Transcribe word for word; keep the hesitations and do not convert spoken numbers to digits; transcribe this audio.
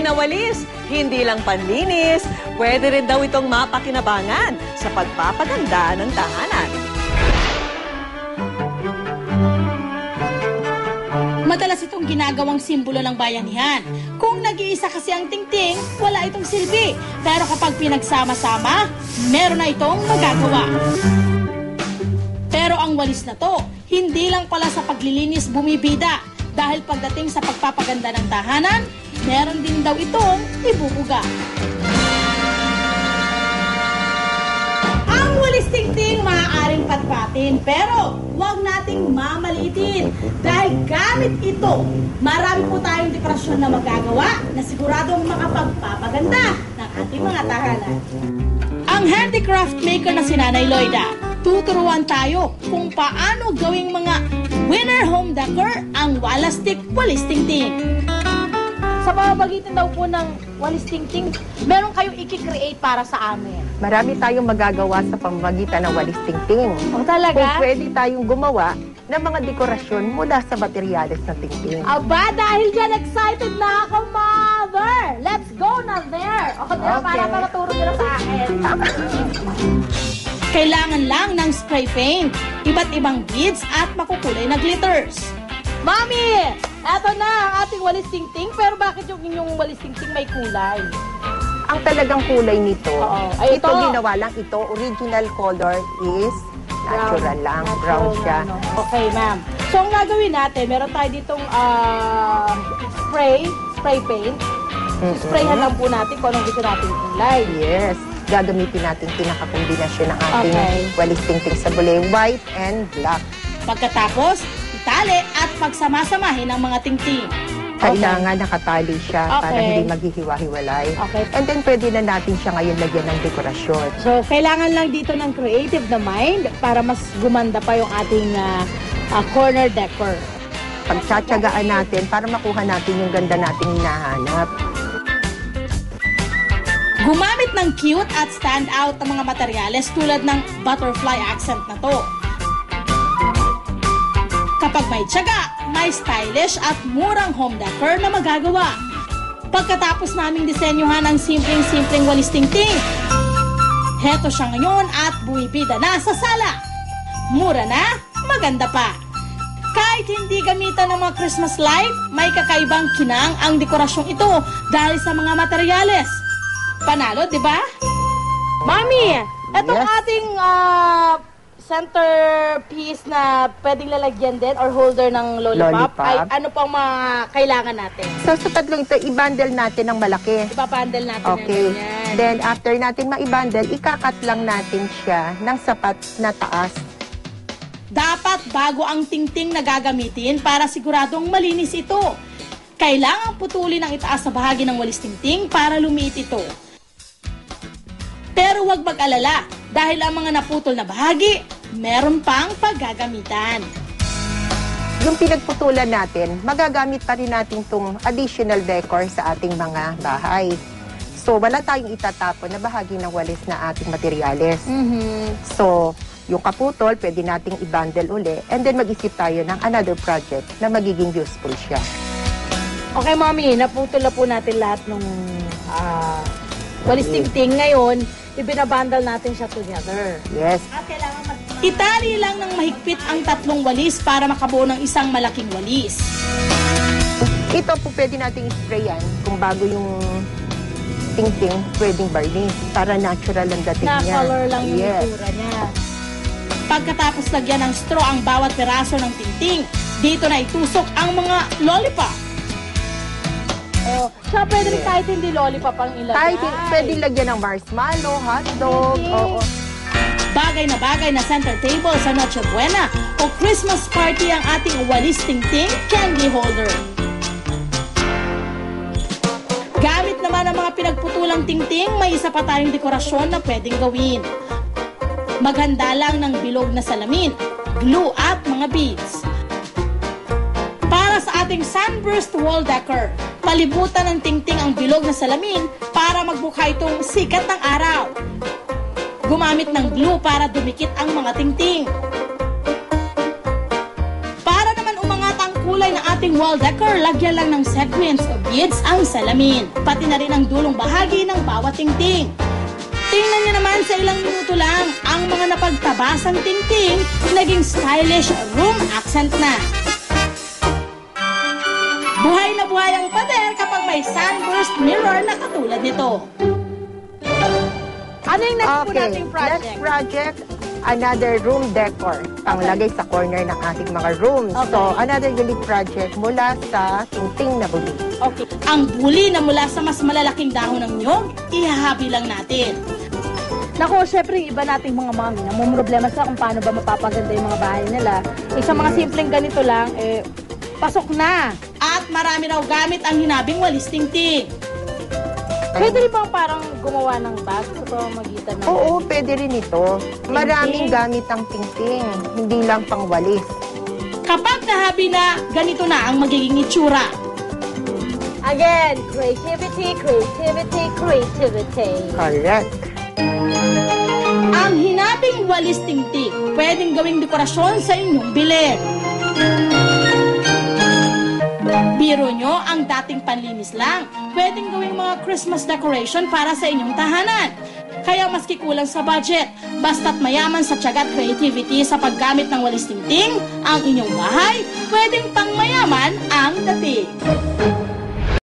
na walis, hindi lang panlinis, pwede rin daw itong mapakinabangan sa pagpapaganda ng tahanan. Madalas itong ginagawang simbolo ng bayanihan. Kung nag-iisa kasi ang tingting, wala itong silbi. Pero kapag pinagsama-sama, meron na itong magagawa. Pero ang walis na to, hindi lang pala sa paglilinis bumibida. Dahil pagdating sa pagpapaganda ng tahanan, meron din daw itong ibubuga. Ang walis tingting maaaring patpatin, pero huwag nating mamaliitin. Dahil gamit ito, marami po tayong dekorasyon na magagawa na siguradong makapagpapaganda ng ating mga tahanan. Ang handicraft maker na si Nanay Loida, tuturuan tayo kung paano gawing mga winner home decor ang Walastik Walis Tingting. Sa pamamagitan daw po ng Walis Tingting, meron kayong i-create para sa amin. Marami tayong magagawa sa pamamagitan ng Walis Tingting. O talaga? Kung pwede tayong gumawa ng mga dekorasyon mula sa materyales ng tingting. Aba, dahil dyan excited na ako, Mother! Let's go na there! O, okay. Para makaturo nila sa akin. Kailangan lang ng spray paint, iba't ibang beads at makukulay na glitters. Mami! Eto na ang ating walis tingting, pero bakit yung inyong walis tingting may kulay? Ang talagang kulay nito, Oo. Ay, ito, ito ginawa lang ito, original color is natural lang, brown siya. Ano. Okay, ma'am. So, ang gagawin natin, meron tayo ditong uh, spray, spray paint. Mm-mm. Sprayhan lang po natin kung anong gusto natin kulay. Yes. Gagamitin natin pinakakombinasyon ng ating Okay. walis tingting sa bule, white and black. Pagkatapos, itali at pagsamasamahin ang mga tingting. Kailangan nakatali siya para Okay. hindi maghihiwa-hiwalay. Okay. And then pwede na natin siya ngayon lagyan ng dekorasyon. So, kailangan lang dito ng creative na mind para mas gumanda pa yung ating uh, uh, corner decor. Pagtsatsagaan natin para makuha natin yung ganda nating hinahanap. Gumamit ng cute at stand out na mga materyales tulad ng butterfly accent na to. Kapag may tiyaga, may stylish at murang home decor na magagawa. Pagkatapos naming disenyuhan ang simpleng-simpleng walis tingting, heto siya ngayon at buwibida na sa sala. Mura na, maganda pa. Kahit hindi gamitan ng mga Christmas light, may kakaibang kinang ang dekorasyong ito dahil sa mga materyales. Panalo, di ba? Mami, etong Yes. ating uh, centerpiece na pwedeng lalagyan din or holder ng lollipop, Lollipop. ay ano pang mga kailangan natin? So sa tatlong ito, i-bundle natin ng malaki. Ipapandal natin Okay. na ganyan. Then after natin ma-bundle, ikakat lang natin siya ng sapat na taas. Dapat bago ang tingting na gagamitin para siguradong malinis ito. Kailangang putulin ang itaas na bahagi ng walis tingting para lumiit ito. Pero huwag mag-alala dahil ang mga naputol na bahagi, meron pang paggagamitan. Yung pinagputulan natin, magagamit pa rin natin itong additional decor sa ating mga bahay. So wala tayong itatapon na bahagi ng walis na ating materyales. Mm-hmm. So yung kaputol, pwede nating i-bundle uli and then mag-isip tayo ng another project na magiging useful siya. Okay, Mami, naputol na po natin lahat ng uh, walis tingting. Ngayon, ibinabandal natin siya together. Yes. Itali lang ng mahigpit ang tatlong walis para makabuo ng isang malaking walis. Ito po pwede nating sprayan kung bago yung tingting, pwedeng varnish para natural ang dating Na niya. color lang yung Yes. itsura niya. Pagkatapos lagyan ng straw ang bawat piraso ng tingting, dito na itusok ang mga lollipop. Oh, so pwede rin kahit hindi lollipop ang ilagay. Kahit pwede lagyan ng marshmallow, hotdog, Pwede. oo. Bagay na bagay na center table sa Noche Buena o Christmas party ang ating walis tingting candy holder. Gamit naman ang mga pinagputulang tingting, may isa pa tayong dekorasyon na pwedeng gawin. Maghanda lang ng bilog na salamin, glue at mga beads. Para sa ating sunburst wall decor, palibutan ng tingting ang bilog na salamin para magbukha itong sikat ng araw. Gumamit ng glue para dumikit ang mga tingting. Para naman umangat ang kulay ng ating wall decor, lagyan lang ng sequins o beads ang salamin. Pati na rin ang dulong bahagi ng bawat tingting. Tingnan niyo naman sa ilang minuto lang, ang mga napagtabasang tingting naging stylish room accent na. Buhay na buhay ang pader kapag may sunburst mirror na katulad nito. Ano yung next po Okay, nating project? next project, another room decor. Panglagay sa corner ng ating mga rooms. Okay. So, another unique project mula sa tingting na buli. Okay. Ang buli na mula sa mas malalaking dahon ng nyog, ihahabi lang natin. Naku, syempre yung iba nating mga mami na may problema sa kung paano ba mapapaganda yung mga bahay nila. Eh, sa mga simpleng ganito lang, eh, pasok na. At marami raw gamit ang hinabing walis tingting. Pwede rin bang parang gumawa ng bag sa pamamagitan ng... Oo, pwede rin ito. Maraming gamit ang tingting, hindi lang pangwalis. Kapag nahabi na, ganito na ang magiging itsura. Again, creativity, creativity, creativity. Correct. Ang hinabing walis tingting, pwedeng gawing dekorasyon sa inyong bilid. Biro nyo ang dating panlinis lang, pwedeng gawing mga Christmas decoration para sa inyong tahanan. Kaya maski kulang sa budget, basta't mayaman sa tiyaga at creativity sa paggamit ng walis tingting, ang inyong bahay, pwedeng pang mayaman ang dating.